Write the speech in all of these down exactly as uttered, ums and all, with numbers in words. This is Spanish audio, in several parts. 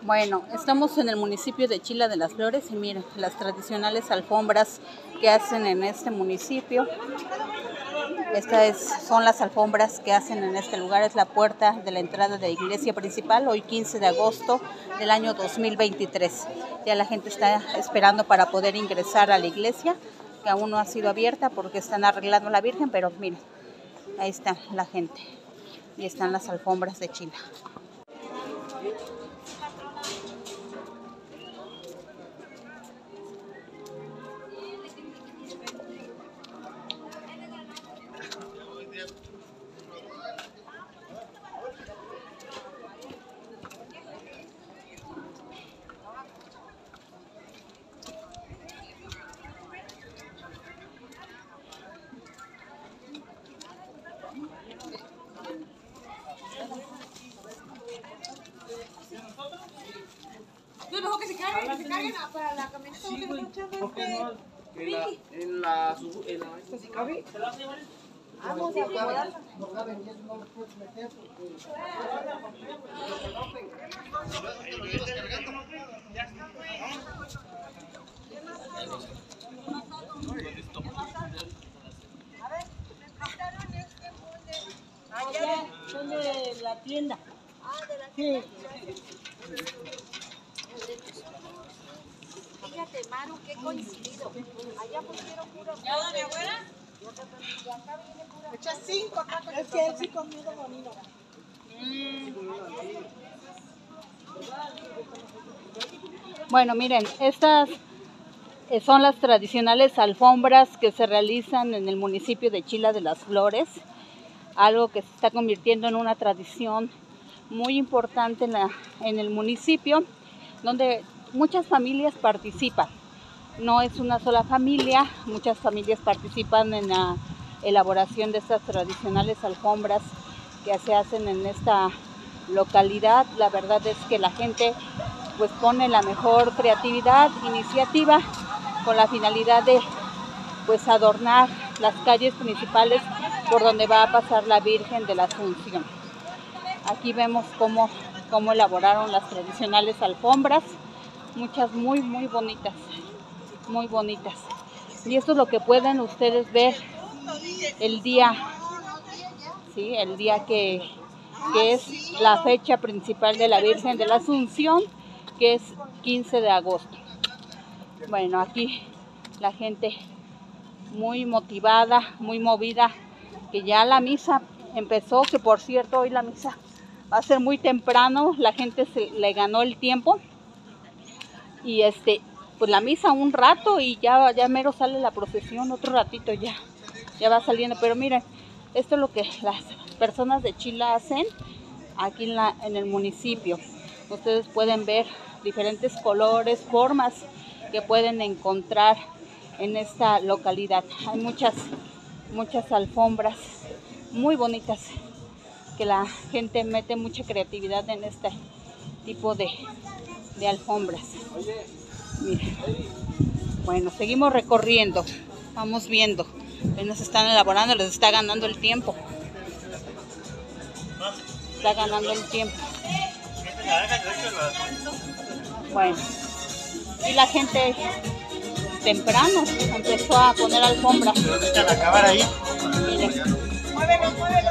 Bueno, estamos en el municipio de Chila de las Flores y miren las tradicionales alfombras que hacen en este municipio. Estas son las alfombras que hacen en este lugar, es la puerta de la entrada de la iglesia principal, hoy quince de agosto del año dos mil veintitrés. Ya la gente está esperando para poder ingresar a la iglesia, que aún no ha sido abierta porque están arreglando la Virgen, pero miren, ahí está la gente y están las alfombras de Chila. No, mejor que se carguen, que se carguen para la camioneta. Sí, güey. ¿Por qué no? En la, en la, en la, esta sí cabe. ¿Se la vas a llevar? Vamos a guardarla. No saben que no lo puedes meter porque... A ver, me prestaron este molde. Allá, son de la tienda. Ah, de la Sí. Fíjate, Maru, qué coincidido. Allá pusieron puro. ¿Ya va mi abuela? Y acá viene pura. Echa cinco tacos. Es que él sí conmigo bonito. Bueno, miren, estas son las tradicionales alfombras que se realizan en el municipio de Chila de las Flores, algo que se está convirtiendo en una tradición muy importante en, la, en el municipio, donde muchas familias participan. No es una sola familia, muchas familias participan en la elaboración de estas tradicionales alfombras que se hacen en esta localidad. La verdad es que la gente pues pone la mejor creatividad, iniciativa, con la finalidad de pues adornar las calles principales por donde va a pasar la Virgen de la Asunción. Aquí vemos cómo, cómo elaboraron las tradicionales alfombras, muchas muy muy bonitas, muy bonitas. Y esto es lo que pueden ustedes ver el día, ¿sí? El día que, que es la fecha principal de la Virgen de la Asunción, que es quince de agosto. Bueno, aquí la gente muy motivada, muy movida, que ya la misa empezó, que por cierto hoy la misa va a ser muy temprano, la gente se le ganó el tiempo y este pues la misa un rato y ya, ya mero sale la procesión, otro ratito ya, ya va saliendo. Pero miren, esto es lo que las personas de Chila hacen aquí en, la, en el municipio. Ustedes pueden ver diferentes colores, formas que pueden encontrar en esta localidad. Hay muchas, muchas alfombras muy bonitas que la gente mete mucha creatividad en este tipo de, de alfombras. Miren. Bueno, seguimos recorriendo, vamos viendo. Apenas están elaborando, les está ganando el tiempo. Está ganando el tiempo. Bueno, y la gente temprano empezó a poner alfombra. Necesitan acabar ahí. Miren. Muévelo, muévelo.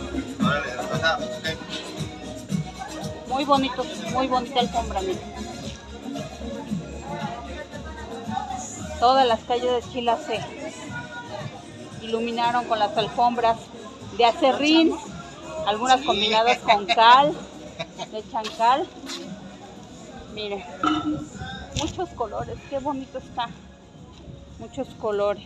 Muy bonito, muy bonita alfombra, miren. Todas las calles de Chila se iluminaron con las alfombras de acerrín, algunas combinadas con cal, de chancal. Miren, muchos colores, qué bonito está. Muchos colores.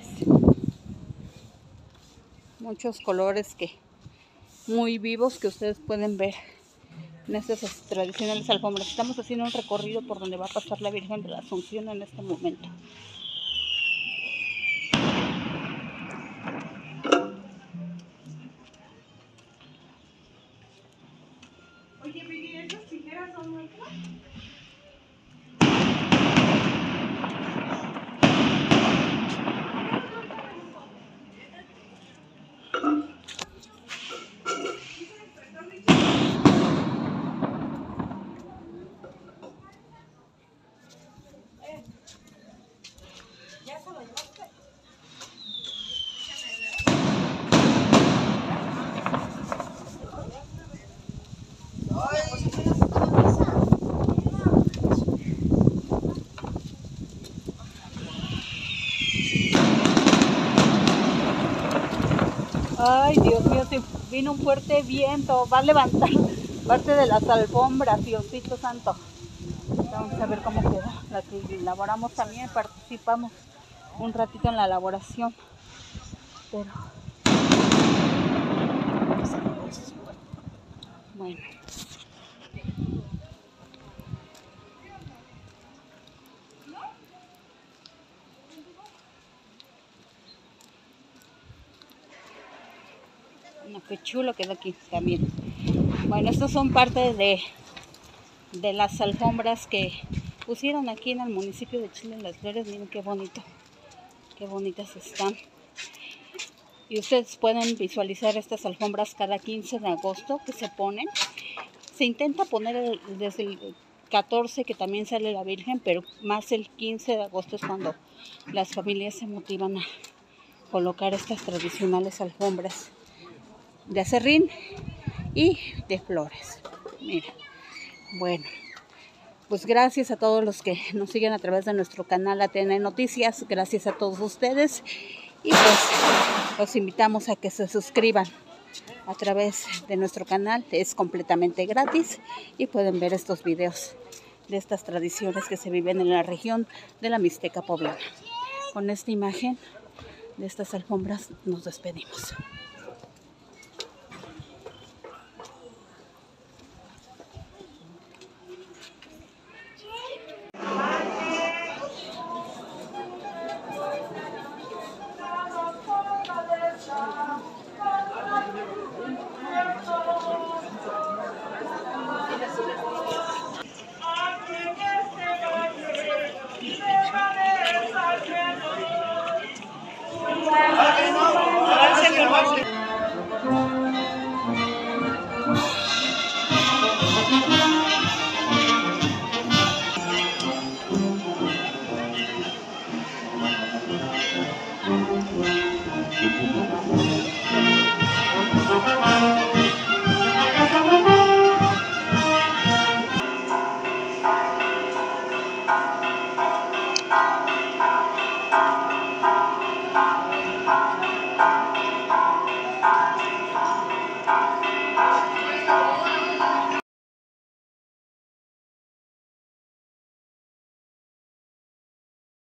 Muchos colores que muy vivos que ustedes pueden ver en estas tradicionales alfombras. Estamos haciendo un recorrido por donde va a pasar la Virgen de la Asunción en este momento. Oye, Vivi, ¿esas tijeras son nuestras? Ay, Dios mío, si vino un fuerte viento, va a levantar parte de las alfombras, Diosito santo. Vamos a ver cómo queda. La que elaboramos también, participamos un ratito en la elaboración. Pero bueno. No, qué chulo quedó aquí también. Bueno, estos son parte de, de las alfombras que pusieron aquí en el municipio de Chile de las Flores. Miren qué bonito, qué bonitas están. Y ustedes pueden visualizar estas alfombras cada quince de agosto que se ponen. Se intenta poner el, desde el catorce, que también sale la Virgen, pero más el quince de agosto es cuando las familias se motivan a colocar estas tradicionales alfombras de acerrín y de flores. Mira, bueno, pues gracias a todos los que nos siguen a través de nuestro canal A T N Noticias. Gracias a todos ustedes. Y pues los invitamos a que se suscriban a través de nuestro canal. Es completamente gratis y pueden ver estos videos de estas tradiciones que se viven en la región de la Mixteca poblana. Con esta imagen de estas alfombras nos despedimos. Ah, que no, a ver, señor,